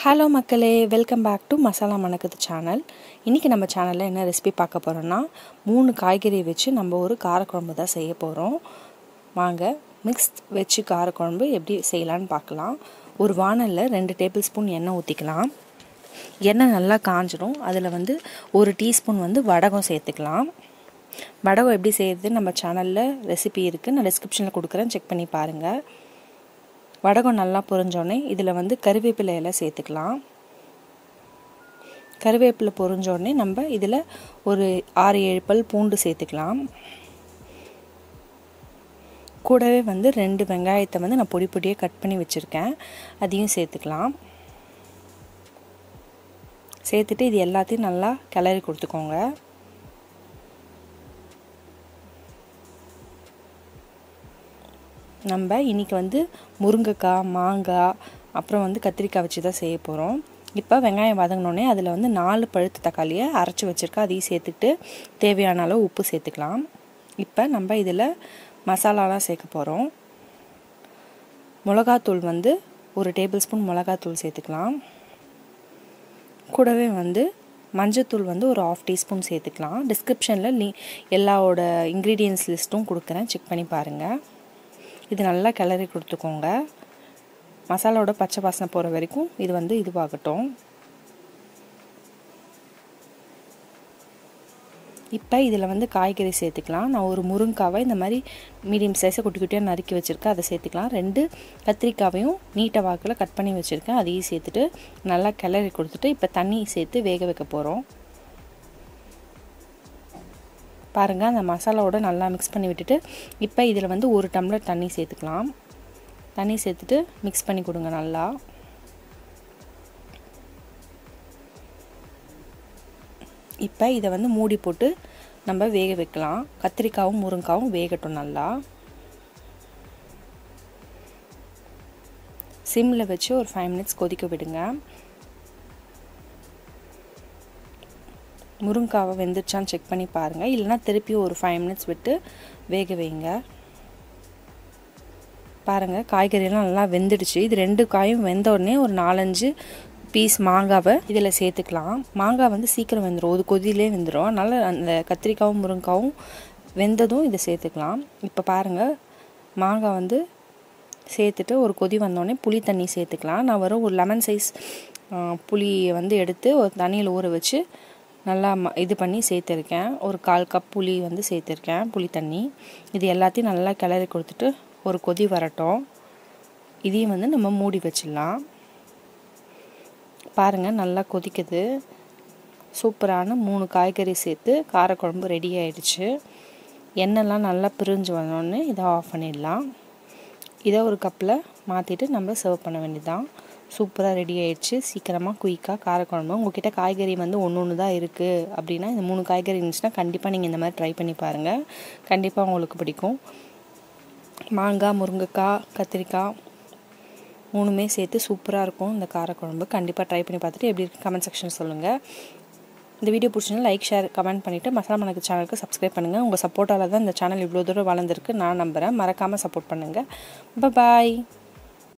Hello மக்களே, welcome back to masala மணக்குது channel. இன்றைக்கி நம்ம சேனலில் என்ன ரெசிபி பார்க்க போகிறோன்னா 3 காய்கறி வச்சு நம்ம ஒரு காரக்குழம்பு தான் செய்ய போகிறோம். வாங்க மிக்ஸ் வச்சு காரக்குழம்பு எப்படி செய்யலான்னு பார்க்கலாம். ஒரு வானலில் 2 டேபிள் ஸ்பூன் எண்ணெய் ஊற்றிக்கலாம். எண்ணெய் நல்லா காஞ்சிடும். அதில் 1 டீஸ்பூன் வடகம் சேர்த்துக்கலாம். வடகம் எப்படி செய்யறது நம்ம சேனலில் ரெசிபி இருக்குது, நான் டிஸ்கிரிப்ஷனில் கொடுக்குறேன், செக் பண்ணி பாருங்கள். வடகம் நல்லா பொரிஞ்சோடனே இதில் கருவேப்பிலை எல்லாம் சேர்த்துக்கலாம். கருவேப்பிலை பொரிஞ்சோடனே நம்ம இதில் ஒரு 6-7 பல் பூண்டு சேர்த்துக்கலாம். கூடவே 2 வெங்காயத்தை நான் பொடி பொடியாக கட் பண்ணி வச்சுருக்கேன், அதையும் சேர்த்துக்கலாம். சேர்த்துட்டு இது எல்லாத்தையும் நல்லா கிளறி கொடுத்துக்கோங்க. நம்ம இன்றைக்கி முருங்கைக்காய், மாங்காய், அப்புறம் கத்திரிக்காய் வச்சு தான் செய்ய போகிறோம். இப்போ வெங்காயம் வதங்கினோடனே அதில் 4 பழுத்த தக்காளியை அரைச்சி வச்சுருக்கேன், அதையும் சேர்த்துக்கிட்டு தேவையான அளவு உப்பு சேர்த்துக்கலாம். இப்போ நம்ம இதில் மசாலாலாம் சேர்க்க போகிறோம். மிளகாத்தூள் 1 டேபிள் ஸ்பூன் மிளகாத்தூள் சேர்த்துக்கலாம். கூடவே மஞ்சத்தூள் ஒரு 1/2 டீஸ்பூன் சேர்த்துக்கலாம். டிஸ்கிரிப்ஷனில் எல்லாவோட இன்க்ரீடியன்ஸ் லிஸ்ட்டும் கொடுக்குறேன், செக் பண்ணி பாருங்கள். இது நல்லா கிளறி கொடுத்துக்கோங்க. மசாலாவோட பச்சை வாசனை போகிற வரைக்கும் இது இதுவாகட்டும். இப்போ இதில் காய்கறி சேர்த்துக்கலாம். நான் ஒரு முருங்காவை இந்த மாதிரி மீடியம் சைஸை குட்டி குட்டியாக நறுக்கி வச்சுருக்கேன், அதை சேர்த்துக்கலாம். 2 கத்திரிக்காவையும் நீட்ட வாக்கில் கட் பண்ணி வச்சுருக்கேன், அதையும் சேர்த்துட்டு நல்லா கிளறி கொடுத்துட்டு இப்போ தண்ணி சேர்த்து வேக வைக்க போகிறோம். பாருங்கள், அந்த மசாலாவோட நல்லா மிக்ஸ் பண்ணி விட்டுட்டு இப்போ இதில் 1 டம்ளர் தண்ணி சேர்த்துக்கலாம். தண்ணி சேர்த்துட்டு மிக்ஸ் பண்ணி கொடுங்க நல்லா. இப்போ இதை மூடி போட்டு நம்ம வேக வைக்கலாம். கத்திரிக்காவும் முருங்காவும் வேகட்டும் நல்லா. சிம்மில் வச்சு ஒரு 5 மினிட்ஸ் கொதிக்க விடுங்க. முருங்காவை வெந்துருச்சான்னு செக் பண்ணி பாருங்கள், இல்லைனா திருப்பி ஒரு 5 மினிட்ஸ் விட்டு வேக வைங்க. பாருங்கள், காய்கறியெல்லாம் நல்லா வெந்துடுச்சு. இது 2 காயும் வெந்த உடனே ஒரு 4-5 பீஸ் மாங்காவை இதில் சேர்த்துக்கலாம். மாங்காய் சீக்கிரம் வெந்துடும், ஒரு கொதியிலே வெந்துடும். அதனால் அந்த கத்திரிக்காவும் முருங்காவும் வெந்ததும் இதை சேர்த்துக்கலாம். இப்போ பாருங்கள், மாங்காய் சேர்த்துட்டு ஒரு கொதி வந்தோடனே புளி தண்ணி சேர்த்துக்கலாம். நான் ஒரு லெமன் சைஸ் புளியை எடுத்து ஒரு தண்ணியில் ஊற வச்சு நல்லா இது பண்ணி சேர்த்துருக்கேன். ஒரு 1/4 கப் புளி சேர்த்துருக்கேன், புளி தண்ணி. இது எல்லாத்தையும் நல்லா கிளறி கொடுத்துட்டு ஒரு கொதி வரட்டும். இதையும் நம்ம மூடி வச்சிடலாம். பாருங்கள், நல்லா கொதிக்குது. சூப்பரான 3 காய்கறி சேர்த்து காரக்குழம்பு ரெடி ஆயிடுச்சு. எண்ணெய்லாம் நல்லா பிரிஞ்சு வந்தோடனே இதை ஆஃப் பண்ணிடலாம். இதை ஒரு கப்பில் மாற்றிட்டு நம்ம சர்வ் பண்ண வேண்டியதுதான். சூப்பராக ரெடி ஆயிடுச்சு. சீக்கிரமாக குயிக்காக காரக்குழம்பு. உங்கள்கிட்ட காய்கறி ஒன்று தான் இருக்குது அப்படின்னா, இந்த 3 காய்கறி இருந்துச்சுன்னா கண்டிப்பாக நீங்கள் இந்த மாதிரி ட்ரை பண்ணி பாருங்கள், கண்டிப்பாக உங்களுக்கு பிடிக்கும். மாங்காய், முருங்கைக்காய், கத்திரிக்காய் 3மே சேர்த்து சூப்பராக இருக்கும் இந்த காரக்குழம்பு. கண்டிப்பாக ட்ரை பண்ணி பார்த்துட்டு எப்படி இருக்குது கமெண்ட் செக்ஷன் சொல்லுங்கள். இந்த வீடியோ பிடிச்சிங்கன்னா லைக், ஷேர், கமெண்ட் பண்ணிவிட்டு மசாலா மணக்கு சேனலுக்கு சப்ஸ்கிரைப் பண்ணுங்கள். உங்கள் சப்போர்ட்டால் தான் இந்த சேனல் இவ்வளோ தூரம் வளர்ந்துருக்கு நான் நம்புகிறேன். மறக்காமல் சப்போர்ட் பண்ணுங்கள். பாய்.